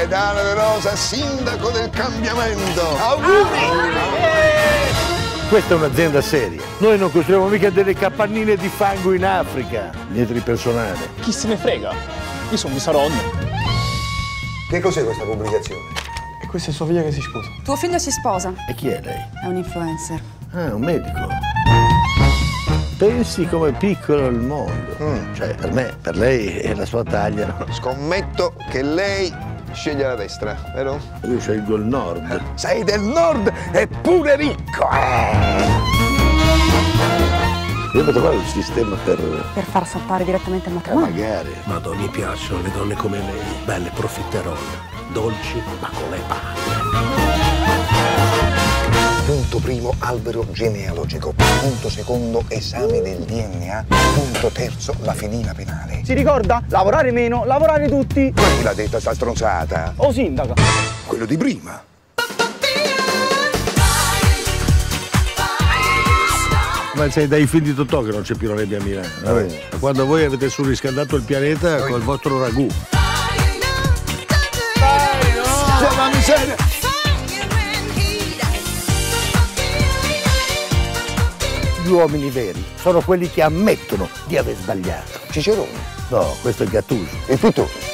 Pedale Velosa, sindaco del cambiamento. Auguri! Questa è un'azienda seria. Noi non costruiamo mica delle capannine di fango in Africa. Niente di personale. Chi se ne frega? Io sono di Saronno. Che cos'è questa pubblicazione? E questa è sua figlia che si sposa. Tuo figlio si sposa. E chi è lei? È un influencer. Ah, un medico. Pensi com'è piccolo il mondo. Cioè, per me, per lei è la sua taglia, no? Scommetto che lei sceglie la destra, vero? Io scelgo il nord. Sei del nord e pure ricco! Devo trovare un sistema per... Per far saltare direttamente il matrimonio. Magari. Madonna, mi piacciono le donne come lei, belle profiterolle, dolci ma con le palle. Punto primo, albero genealogico. Punto secondo, esame del DNA. Punto terzo, la fedina penale. Si ricorda? Lavorare meno, lavorare tutti. Ma chi l'ha detta sta stronzata? O sindaco. Quello di prima. Ma sei dai film di Totò che non c'è più la nebbia a Milano. Vabbè. Quando voi avete surriscaldato il pianeta col vostro ragù. La miseria! Gli uomini veri sono quelli che ammettono di aver sbagliato. Cicerone. No, questo è Gattuso. E Pittore.